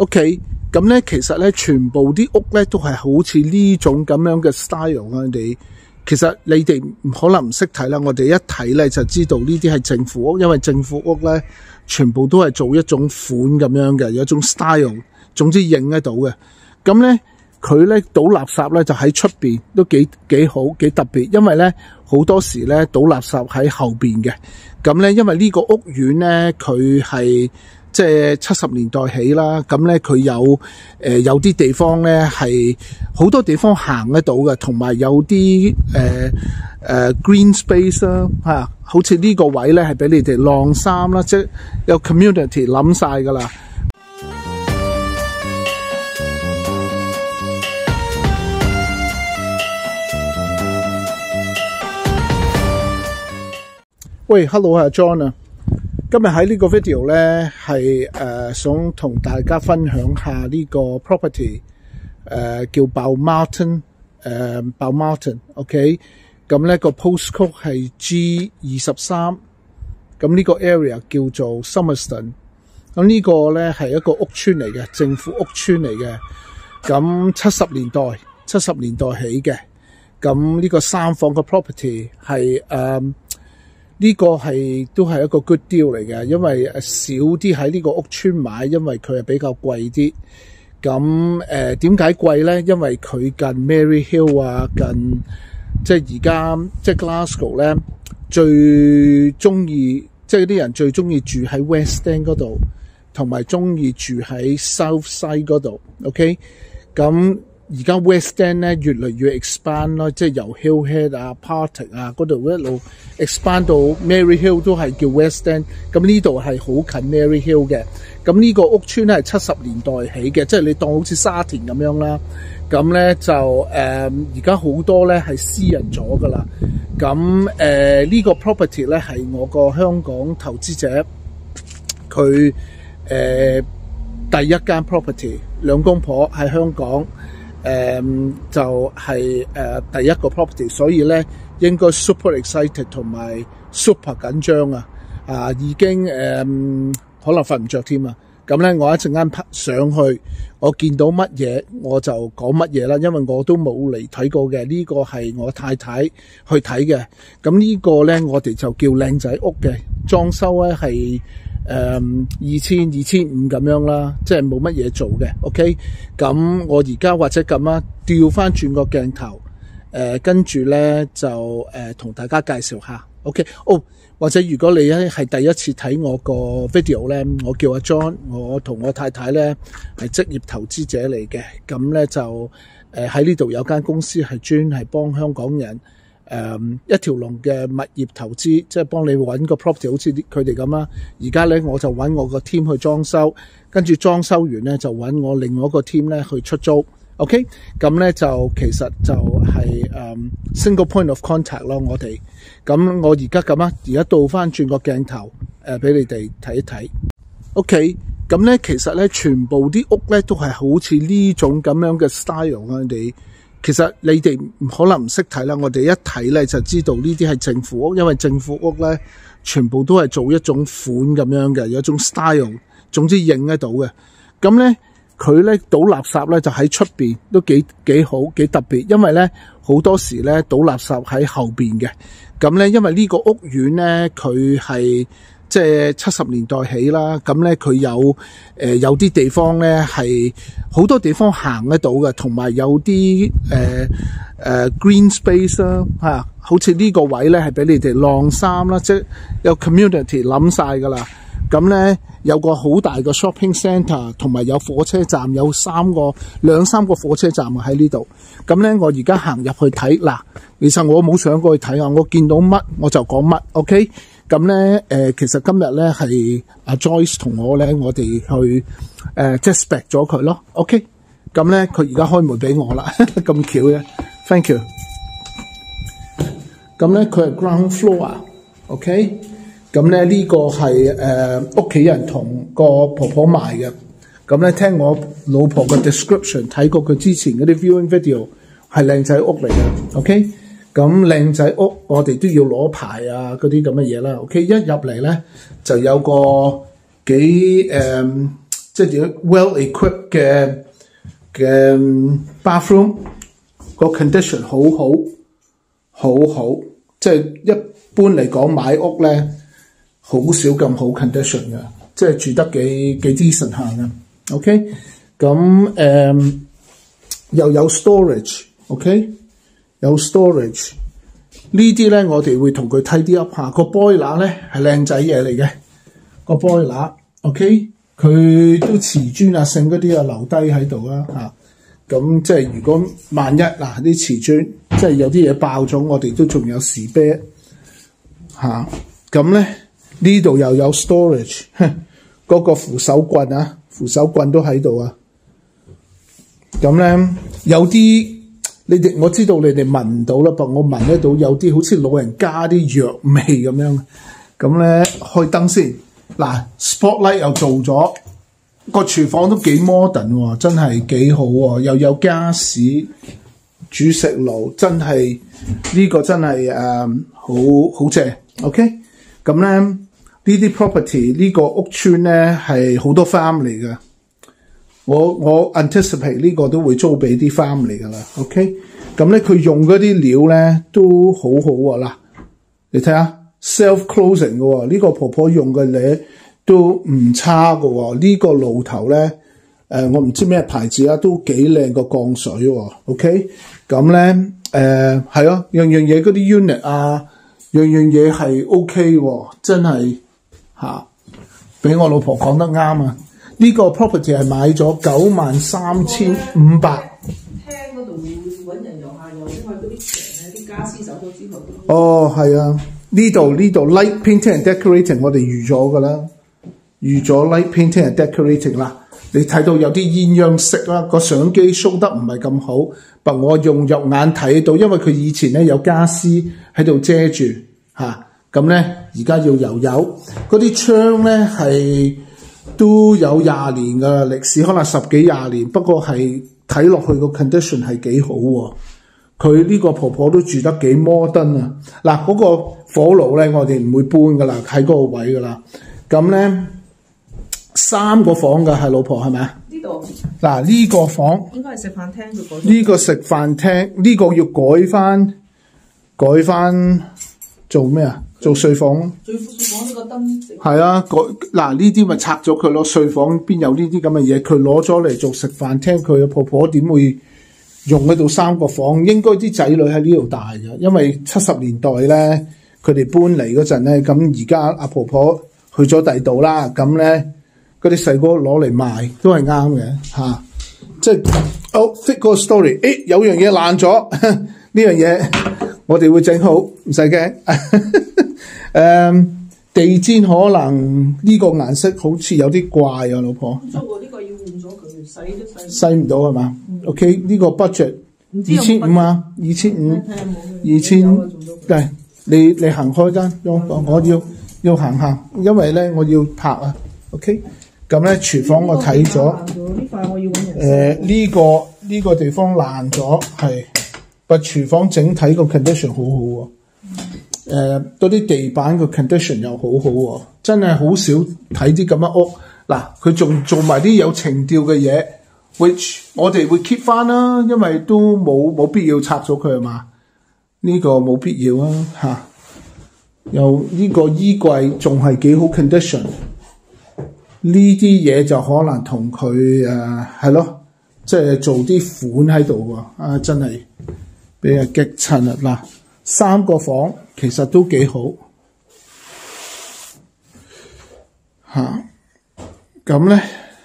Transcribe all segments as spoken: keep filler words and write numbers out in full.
OK， 咁咧其實咧全部啲屋咧都係好似呢種咁樣嘅 style 啊！你其實你哋可能唔識睇啦，我哋一睇咧就知道呢啲係政府屋，因為政府屋咧全部都係做一種款咁樣嘅，有一種 style， 總之認得到嘅。咁咧佢咧倒垃圾咧就喺出邊都幾幾好幾特別，因為咧好多時咧倒垃圾喺後邊嘅。咁咧因為呢個屋苑咧佢係即係七十年代起啦，咁咧佢有誒、呃、有啲地方咧係好多地方行得到嘅，同埋有啲誒誒 green space 啦嚇，好似呢個位咧係俾你哋晾衫啦，即係有 community 諗晒噶啦。喂 ，Hello 啊 John 啊。今日喺呢個 video 咧係誒想同大家分享下呢個 property 誒、呃、叫 Balmartin 誒、呃、Balmartin，OK， 咁咧個 postcode 係 G 二十三，咁呢個 area 叫做 Somerton， 咁呢個咧係一個屋村嚟嘅，政府屋村嚟嘅，咁七十年代七十年代起嘅，咁呢個三房嘅 property 係誒。呃呢個係都係一個 good deal 嚟嘅，因為少啲喺呢個屋村買，因為佢係比較貴啲。咁誒點解貴咧？因為佢近 Mary Hill 啊，近即係而家即係 Glasgow 咧，最中意即係啲人最中意住喺 West End 嗰度，同埋中意住喺 South Side 嗰度。OK， 咁。而家 West End 咧越嚟越 expand 咯，即係由 Hillhead 啊、Parting 啊嗰度一路 expand 到 Mary Hill 都係叫 West End。咁呢度係好近 Mary Hill 嘅。咁呢個屋村咧係七十年代起嘅，即係你當好似沙田咁樣啦。咁咧就誒而家好多咧係私人咗噶啦。咁誒呢個 property 咧係我個香港投資者佢誒、呃、第一間 property， 兩公婆喺香港。誒、嗯、就係、是、誒、呃、第一個 property， 所以咧應該 super excited 同埋 super 緊張啊！啊已經誒、嗯、可能瞓唔着添啊！咁咧我一陣間上去，我見到乜嘢我就講乜嘢啦，因為我都冇嚟睇過嘅。呢、這個係我太太去睇嘅。咁呢個咧我哋就叫靚仔屋嘅，裝修咧係。誒、um, 二千二千五咁樣啦，即係冇乜嘢做嘅 ，OK。咁我而家或者咁啊，調翻轉個鏡頭，誒、呃、跟住咧就誒同、呃、大家介紹下 ，OK。哦，或者如果你咧係第一次睇我個 video 咧，我叫阿 John， 我同我太太咧係職業投資者嚟嘅，咁咧就誒喺呢度有間公司係專係幫香港人。誒、um, 一條龍嘅物業投資，即係幫你揾個 property， 好似佢哋咁啦。而家咧我就揾我個 team 去裝修，跟住裝修完咧就揾我另外一個 team 咧去出租。OK， 咁咧就其實就係、是、誒、um, single point of contact 咯。我哋咁我而家咁啊，而家倒翻轉個鏡頭誒，俾、呃、你哋睇一睇。OK， 咁咧其實咧全部啲屋咧都係好似呢種咁樣嘅 style 啊，你哋。其實你哋可能唔識睇啦，我哋一睇咧就知道呢啲係政府屋，因為政府屋咧全部都係做一種款咁樣嘅，有一種 style， 總之認得到嘅。咁咧佢咧倒垃圾咧就喺出邊都幾幾好幾特別，因為咧好多時咧倒垃圾喺後邊嘅。咁咧因為呢個屋苑咧佢係。即係七十年代起啦，咁咧佢有誒、呃、有啲地方咧係好多地方行得到嘅，同埋有啲誒誒 green space 啦嚇，好似呢個位咧係俾你哋晾衫啦，即係有 community 諗晒噶啦。咁咧有個好大嘅 shopping centre， 同埋有火車站，有三個兩三個火車站喺呢度。咁咧我而家行入去睇嗱，其實我冇上過去睇下，我見到乜我就講乜 ，OK。咁咧，誒，其實今日咧係阿 Joyce 同我咧，我哋去誒即係 spec 咗佢咯 ，OK。咁咧，佢而家開門俾我啦，咁巧嘅 ，thank you。咁咧，佢係 ground floor，OK。咁咧呢個係誒屋企人同個婆婆賣嘅。咁咧聽我老婆嘅 description， 睇過佢之前嗰啲 viewing video， 係靚仔屋嚟嘅 ，OK。咁靚仔屋我哋都要攞牌啊嗰啲咁嘅嘢啦 ，OK。一入嚟咧就有個幾誒即係 well equipped 嘅嘅 bathroom， 個 condition 好好好好，即係一般嚟講買屋咧好少咁好 condition 嘅，即係住得幾幾 decent 下嘅。OK， 咁誒、嗯、又有 storage，OK，、okay? 有 storage 呢啲咧，我哋會同佢 tidy up下。個 boiler 咧係靚仔嘢嚟嘅，個 boiler，OK， 佢都瓷磚啊、剩嗰啲啊留低喺度啦嚇。咁即係如果萬一嗱啲瓷磚即係有啲嘢爆咗，我哋都仲有士啤嚇。咁咧呢度又有 storage， 嗰個扶手棍啊，扶手棍都喺度啊。咁咧有啲你哋我知道你哋聞唔到啦，不過我聞得到有啲好似老人家啲藥味咁樣。咁咧開燈先，嗱 spotlight 又做咗，個廚房都幾 modern 喎，真係幾好喎，又有家私煮食爐，真係呢、這個真係誒、嗯、好好正。OK， 咁咧呢啲 property 呢個屋村咧係好多 family 嘅。我我 anticipate 呢個都會租俾啲 family 㗎啦 ，OK？ 咁咧佢用嗰啲料咧都好好喎，嗱，你睇下 self closing 嘅喎，呢個婆婆用嘅咧都唔差嘅喎，呢個爐頭咧誒我唔知咩牌子啊，都幾靚個降水喎 ，OK？ 咁咧誒係咯，樣樣嘢嗰啲 unit 啊，樣樣嘢係 OK 喎，真係嚇，俾我老婆講得啱啊！呢個 property 係買咗九萬三千五百。廳嗰度揾人遊下遊，因為嗰啲牆咧啲家私走咗之後。哦，係啊，呢度呢度 light painting and decorating 我哋預咗㗎啦，預咗 light painting and decorating 啦。你睇到有啲鴛鴦色啦，個相機 show 得唔係咁好，但我用肉眼睇到，因為佢以前咧有家私喺度遮住嚇，咁咧而家要油油。嗰啲窗咧係都有廿年嘅歷史，可能十幾廿年，不過係睇落去個 condition 係幾好喎。佢呢個婆婆都住得幾摩登啊！嗱，嗰個火爐咧，我哋唔會搬噶啦，喺嗰個位噶啦。咁咧三個房嘅係老婆係咪啊？呢度嗱呢個房應該係食飯廳，佢改呢個食飯廳呢、呢個要改翻改翻做咩啊？做睡房咯，睡房呢個燈係啊，改嗱呢啲咪拆咗佢咯。睡房邊有呢啲咁嘅嘢？佢攞咗嚟做食飯廳，佢嘅婆婆點會用嗰度三個房？應該啲仔女喺呢度大嘅，因為七十年代咧，佢哋搬嚟嗰陣咧，咁而家阿婆婆去咗第二度啦，咁咧嗰啲細哥攞嚟賣都係啱嘅嚇。即係哦 fit 個 story， 誒有樣嘢爛咗，呢樣嘢我哋會整好，唔使驚。誒、um, 地氈可能呢個顏色好似有啲怪啊，老婆。不過呢個要換咗佢，洗都洗。洗唔到係嘛 ？OK， 呢個 budget 二千五啊，二千五，二千。係你你行開間，我我要要行行，因為咧我要拍啊。OK， 咁咧廚房我睇咗。呢塊我要揾人。誒呢個呢、這個地方爛咗，係，但廚房整體個 condition 好好喎。誒嗰啲地板個 condition 又好好喎，真係好少睇啲咁嘅屋。嗱，佢仲做埋啲有情調嘅嘢 ，which 我哋會 keep 翻啦，因為都冇冇必要拆咗佢係嘛？呢、這個冇必要啊嚇。又呢個衣櫃仲係幾好 condition， 呢啲嘢就可能同佢誒係咯，即係做啲款喺度喎。啊，真係俾人激親啦！嗱，三個房。其實都幾好嚇，咁咧，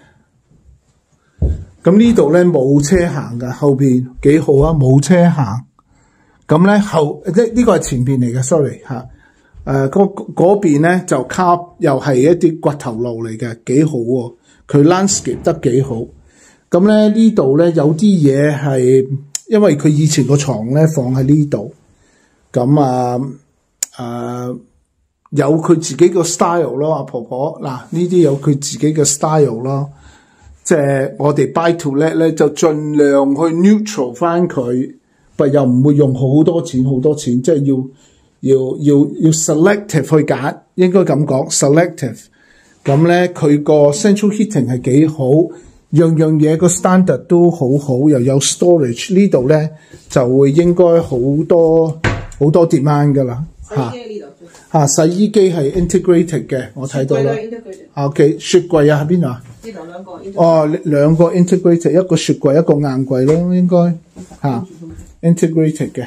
咁呢度咧冇車行㗎，後邊幾好啊，冇車行。咁咧後即呢、呢個係前邊嚟嘅 ，sorry 嚇。誒嗰嗰邊咧就卡又係一啲掘頭路嚟嘅，幾好喎、啊。佢 landscape 得幾好。咁咧呢度咧有啲嘢係因為佢以前個床咧放喺呢度，咁啊。誒、uh, 有佢自己個 style 咯，阿婆婆嗱呢啲有佢自己嘅 style 咯，即係我哋 buy to let 咧就盡量去 neutral 翻佢，但又唔會用好多錢好多錢，即係要要要要 selective 去揀，應該咁講 selective。 咁咧佢個 central heating 係幾好，樣樣嘢個 standard 都好好，又有 storage。呢度咧就會應該好多好多 demand 㗎啦嚇嚇。洗衣機係 integrated 嘅，我睇到啦。OK， 雪櫃啊喺邊度啊？呢度兩個。哦，兩個 integrated， 一個雪櫃一個硬櫃咯，應該嚇 integrated 嘅。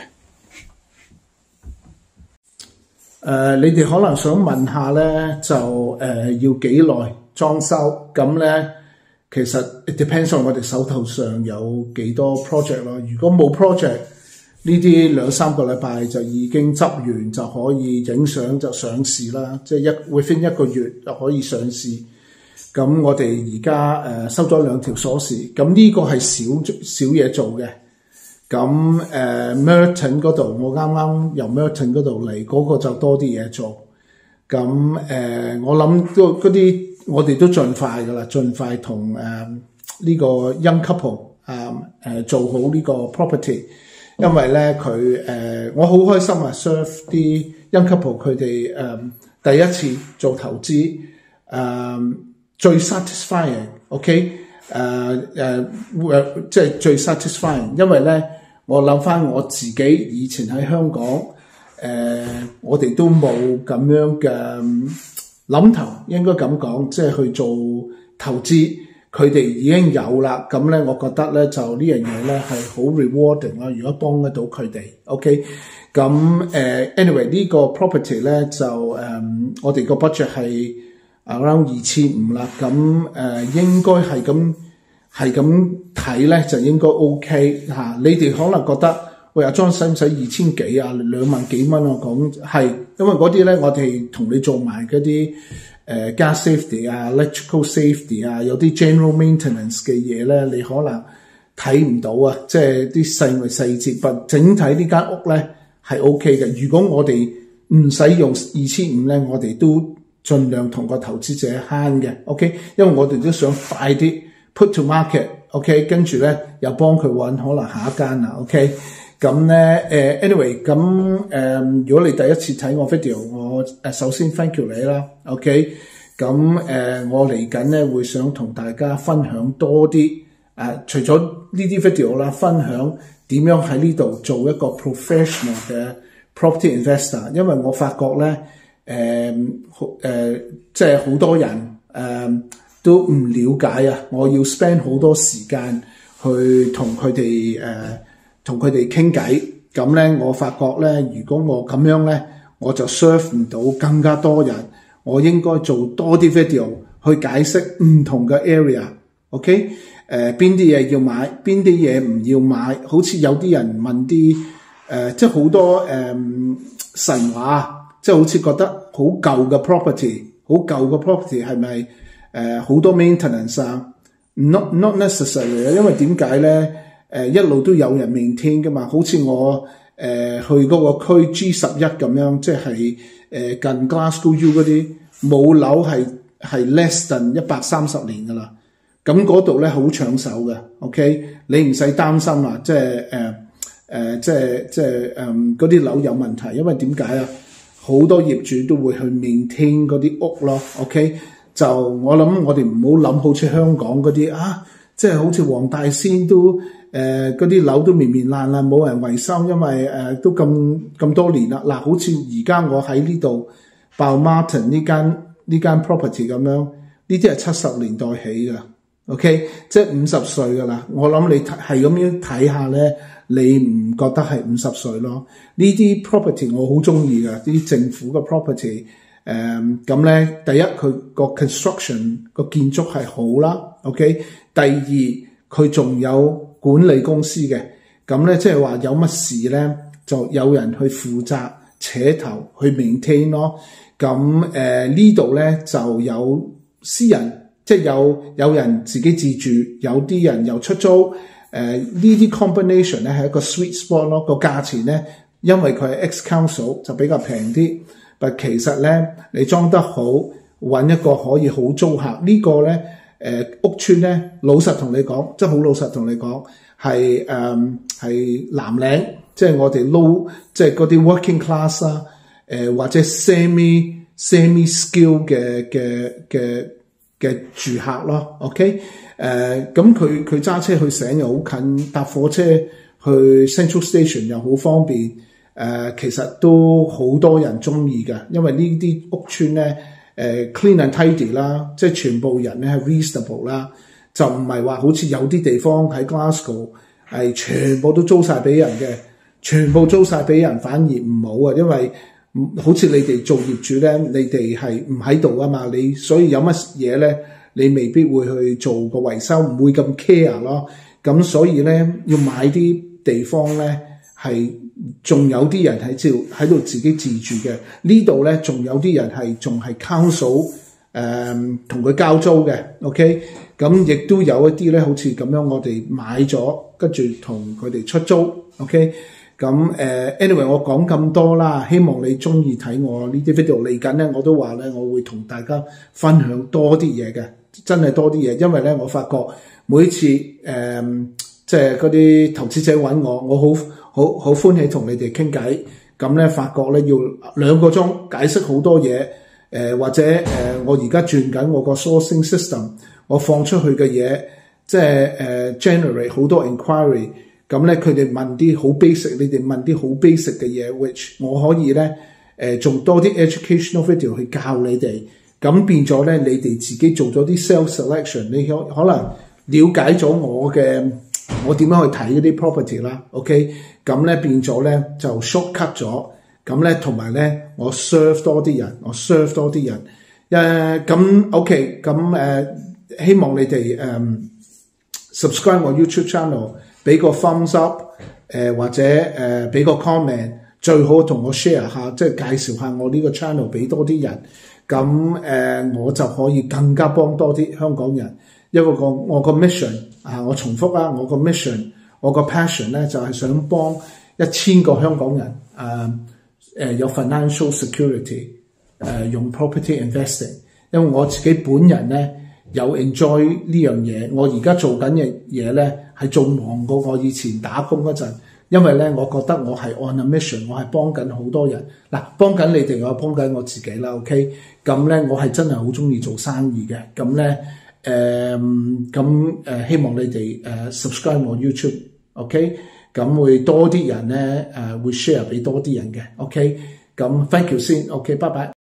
誒、呃，你哋可能想問下咧，就誒、呃、要幾耐裝修？咁咧，其實 it depends on 我哋手頭上有幾多 project 咯。如果冇 project，呢啲兩三個禮拜就已經執完就可以影相就上市啦。即係一 within 一個月就可以上市。咁我哋而家誒收咗兩條鎖匙，咁呢個係少少嘢做嘅。咁誒、呃、Merton 嗰度，我啱啱由 Merton 嗰度嚟，嗰、那個就多啲嘢做。咁誒、呃，我諗嗰嗰啲我哋都盡快噶啦，盡快同誒呢個 young couple 啊、呃、誒做好呢個 property， 因為咧佢誒我好開心啊 serve 啲 young couple 佢哋誒第一次做投資誒、呃、最 satisfying，OK， 誒誒即係最 satisfying， 因為咧。我諗翻我自己以前喺香港，誒、呃，我哋都冇咁樣嘅諗頭，應該咁講，即係去做投資。佢哋已經有啦，咁咧，我覺得咧就呢樣嘢咧係好 rewarding 啦。如果幫得到佢哋 ，OK， 咁誒、呃、anyway 呢個 property 咧就誒、呃，我哋個 budget 係 around 二千五啦，咁誒、呃、應該係咁。係咁睇咧就應該 OK 嚇、啊，你哋可能覺得喂阿 John 使唔使二千幾啊兩萬幾蚊？我講係，因為嗰啲咧我哋同你做埋嗰啲誒 gas safety 啊、electrical safety 啊，有啲 general maintenance 嘅嘢咧，你可能睇唔到啊，即係啲細微細節。不整體呢間屋咧係 OK 嘅。如果我哋唔使用二千五咧，我哋都盡量同個投資者慳嘅 OK， 因為我哋都想快啲。Put to market，OK， 跟住咧又幫佢揾可能下一間啦 ，OK， 咁咧誒 anyway 咁誒、呃，如果你第一次睇我 video， 我誒首先 thank you 你啦 ，OK， 咁誒、呃、我嚟緊咧會想同大家分享多啲誒、呃，除咗呢啲 video 啦，分享點樣喺呢度做一個 professional 嘅 property investor， 因為我發覺咧誒誒即係好多人誒。呃都唔了解啊！我要 spend 好多時間去同佢哋誒同佢哋傾偈，咁咧我發覺咧，如果我咁樣咧，我就 serve 唔到更加多人。我應該做多啲 video 去解釋唔同嘅 area，OK？ 誒邊啲嘢要買，邊啲嘢唔要買。好似有啲人問啲誒、呃，即係好多誒、呃、神話，即係好似覺得好舊嘅 property， 好舊嘅 property 係咪？誒好、呃、多 maintenance 啊 ，not not necessary 啊，因為點解咧？誒、呃、一路都有人 maintain 噶嘛，好似我誒、呃、去嗰個區 G 十一咁樣，即係誒、呃、近 Glasgow U 嗰啲冇樓係係 less than 一百三十年噶啦，咁嗰度咧好搶手嘅 ，OK， 你唔使擔心啊，即係誒誒即係即係誒嗰啲樓有問題，因為點解啊？好多業主都會去 maintain 嗰啲屋咯 ，OK。就我諗，我哋唔好諗好似香港嗰啲啊，即係好似黃大仙都誒嗰啲樓都面面爛爛，冇人維修，因為誒、呃、都咁咁多年啦。嗱、啊，好似而家我喺呢度 Balmartin 呢間呢間 property 咁樣，呢啲係七十年代起㗎 ，OK， 即係五十歲㗎啦。我諗你係咁樣睇下咧，你唔覺得係五十歲咯？呢啲 property 我好中意㗎，啲政府嘅 property。誒咁咧，第一佢個 construction 個建築係好啦 ，OK。第二佢仲有管理公司嘅，咁咧即係話有乜事咧，就有人去負責扯頭去 maintain 咯。咁誒呢度咧就有私人，即係有有人自己自住，有啲人又出租。誒、呃、呢啲 combination 咧係一個 sweet spot 咯。個價錢咧，因為佢係 ex council 就比較平啲。但其實咧，你裝得好，揾一個可以好租客，這個、呢個咧，誒屋邨咧，老實同你講，即係好老實同你講，係誒係藍領，即係我哋 low，即係嗰啲 working class 啊，誒、呃、或者 semi semi-skilled 嘅嘅嘅嘅住客咯 ，OK， 誒咁佢佢揸車去醒又好近，搭火車去 Central Station 又好方便，誒、呃、其實都好多人中意嘅，因為呢啲屋邨咧誒、呃、clean and tidy 啦，即係全部人咧係 reasonable 啦，就唔係話好似有啲地方喺 Glasgow 係全部都租晒俾人嘅，全部租晒俾人反而唔好啊，因為好似你哋做業主咧，你哋係唔喺度啊嘛，你所以有乜嘢咧，你未必會去做個維修，唔會咁 care 咯。咁所以咧，要買啲地方咧係仲有啲人喺照喺度自己自住嘅，呢度咧仲有啲人係仲係 council 誒同佢交租嘅 ，OK。咁亦都有一啲咧，好似咁樣，我哋買咗跟住同佢哋出租 ，OK。咁誒 anyway 我講咁多啦，希望你中意睇我呢啲 video。嚟緊咧，我都話咧，我會同大家分享多啲嘢嘅，真係多啲嘢，因為咧我發覺每次誒、呃、即係嗰啲投資者揾我，我好好好歡喜同你哋傾偈。咁咧發覺咧要兩個鐘解釋好多嘢，誒、呃、或者誒、呃、我而家轉緊我個 sourcing system， 我放出去嘅嘢，即係誒、呃、generate 好多 inquiry。咁咧，佢哋問啲好 basic， 你哋問啲好 basic 嘅嘢 ，which 我可以咧，誒、呃、做多啲 educational video 去教你哋，咁變咗咧，你哋自己做咗啲 self selection， 你可可能了解咗我嘅我點樣去睇嗰啲 property 啦 ，OK， 咁咧變咗咧就 shortcut 咗，咁咧同埋咧我 serve 多啲人，我 serve 多啲人，誒咁 OK， 咁誒、呃、希望你哋誒、呃、subscribe 我 YouTube channel。俾個 thumbs up， 誒、呃、或者誒俾、呃、個 comment， 最好同我 share 下，即係介紹下我呢個 channel 俾多啲人，咁誒、呃、我就可以更加幫多啲香港人。因為個我個 mission 啊，我重複啦，我個 mission， 我個 passion 咧就係、是、想幫一千個香港人誒誒、呃呃、有 financial security， 誒、呃、用 property investing， 因為我自己本人咧有 enjoy 呢樣嘢，我而家做緊嘅嘢咧。係仲忙過我以前打工嗰陣，因為咧，我覺得我係 on a mission， 我係幫緊好多人。嗱，幫緊你哋，我幫緊我自己啦。OK， 咁咧，我係真係好中意做生意嘅。咁咧，誒，咁誒，希望你哋誒 subscribe 我 YouTube。OK， 咁會多啲人咧誒會 share 俾多啲人嘅。OK，咁 thank you 先。OK，拜拜。